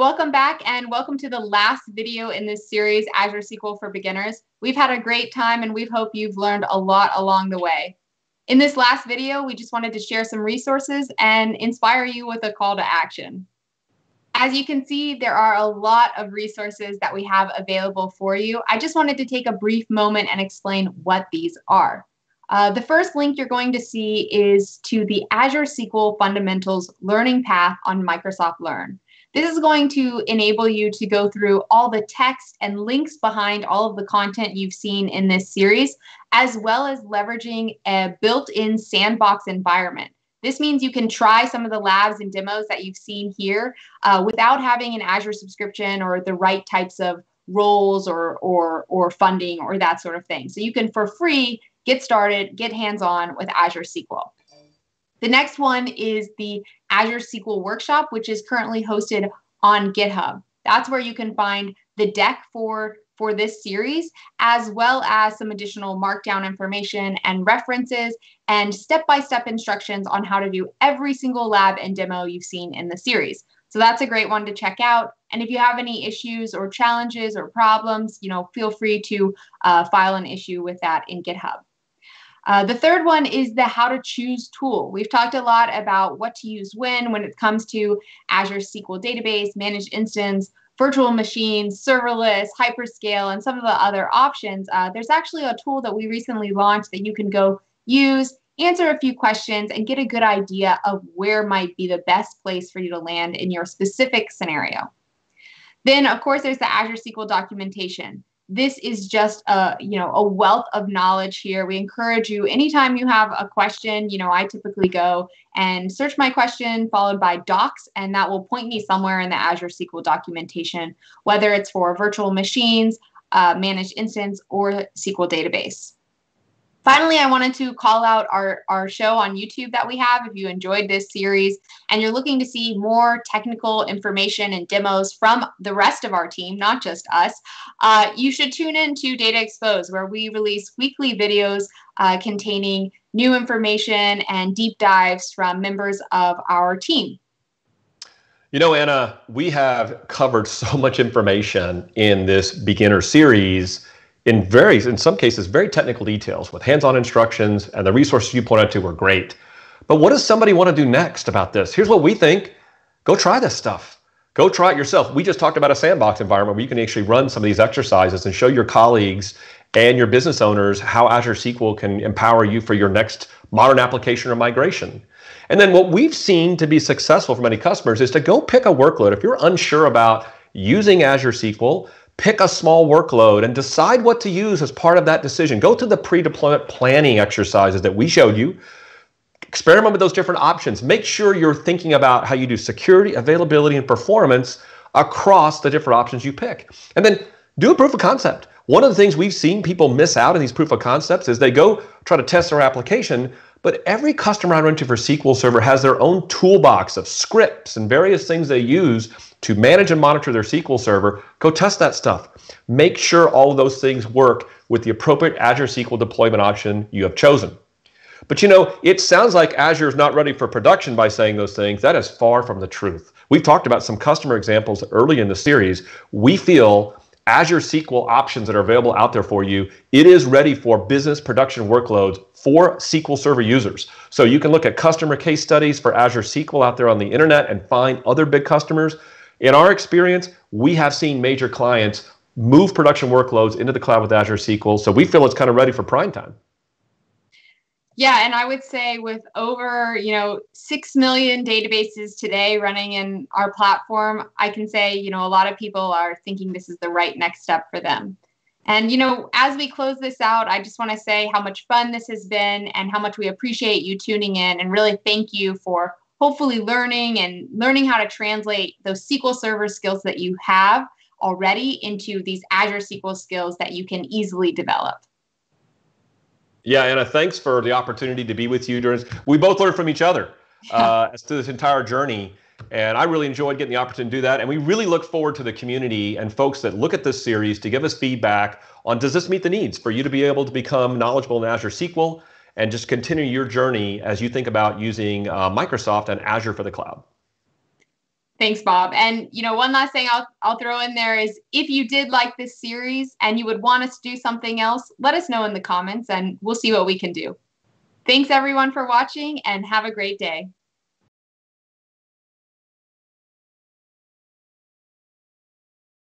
Welcome back and welcome to the last video in this series, Azure SQL for Beginners. We've had a great time and we hope you've learned a lot along the way. In this last video, we just wanted to share some resources and inspire you with a call to action. As you can see, there are a lot of resources that we have available for you. I just wanted to take a brief moment and explain what these are. The first link you're going to see is to the Azure SQL Fundamentals Learning Path on Microsoft Learn. This is going to enable you to go through all the text and links behind all of the content you've seen in this series, as well as leveraging a built-in sandbox environment. This means you can try some of the labs and demos that you've seen here without having an Azure subscription or the right types of roles or funding or that sort of thing. So you can, for free, get started, get hands-on with Azure SQL. The next one is the Azure SQL Workshop, which is currently hosted on GitHub. That's where you can find the deck for this series, as well as some additional markdown information and references and step-by-step instructions on how to do every single lab and demo you've seen in the series. So that's a great one to check out. And if you have any issues or challenges or problems, feel free to file an issue with that in GitHub. The third one is the How to Choose tool. We've talked a lot about what to use when it comes to Azure SQL Database, Managed Instance, virtual machines, serverless, hyperscale, and some of the other options. There's actually a tool that we recently launched that you can go use, answer a few questions, and get a good idea of where might be the best place for you to land in your specific scenario. Then, of course, there's the Azure SQL documentation. This is just a wealth of knowledge here. We encourage you, anytime you have a question, I typically go and search my question followed by docs, and that will point me somewhere in the Azure SQL documentation, whether it's for virtual machines, managed instance, or SQL database. Finally, I wanted to call out our show on YouTube that we have. If you enjoyed this series and you're looking to see more technical information and demos from the rest of our team, not just us, you should tune in to Data Exposed, where we release weekly videos containing new information and deep dives from members of our team. Anna, we have covered so much information in this beginner series in some cases, very technical details with hands-on instructions, and the resources you pointed to were great. But what does somebody want to do next about this? Here's what we think. Go try this stuff. Go try it yourself. We just talked about a sandbox environment where you can actually run some of these exercises and show your colleagues and your business owners how Azure SQL can empower you for your next modern application or migration. And then what we've seen to be successful for many customers is to go pick a workload. If you're unsure about using Azure SQL, pick a small workload and decide what to use as part of that decision. Go to the pre-deployment planning exercises that we showed you. Experiment with those different options. Make sure you're thinking about how you do security, availability, and performance across the different options you pick. And then do a proof of concept. One of the things we've seen people miss out in these proof of concepts is they go try to test their application, but every customer I run into for SQL Server has their own toolbox of scripts and various things they use to manage and monitor their SQL Server. Go test that stuff. Make sure all of those things work with the appropriate Azure SQL deployment option you have chosen. But it sounds like Azure is not ready for production by saying those things. That is far from the truth. We've talked about some customer examples early in the series. We feel Azure SQL options that are available out there for you, it is ready for business production workloads for SQL Server users. So you can look at customer case studies for Azure SQL out there on the internet and find other big customers. In our experience, we have seen major clients move production workloads into the cloud with Azure SQL, so we feel it's kind of ready for prime time. Yeah, and I would say with over 6 million databases today running in our platform, I can say a lot of people are thinking this is the right next step for them. And as we close this out, I just want to say how much fun this has been and how much we appreciate you tuning in, and really thank you for hopefully learning how to translate those SQL Server skills that you have already into these Azure SQL skills that you can easily develop. Yeah, Anna, thanks for the opportunity to be with you. We both learned from each other as to this entire journey, and I really enjoyed getting the opportunity to do that. And we really look forward to the community and folks that look at this series to give us feedback on, does this meet the needs for you to be able to become knowledgeable in Azure SQL and just continue your journey as you think about using Microsoft and Azure for the cloud. Thanks, Bob. And one last thing I'll throw in there is if you did like this series and you would want us to do something else, let us know in the comments and we'll see what we can do. Thanks everyone for watching and have a great day.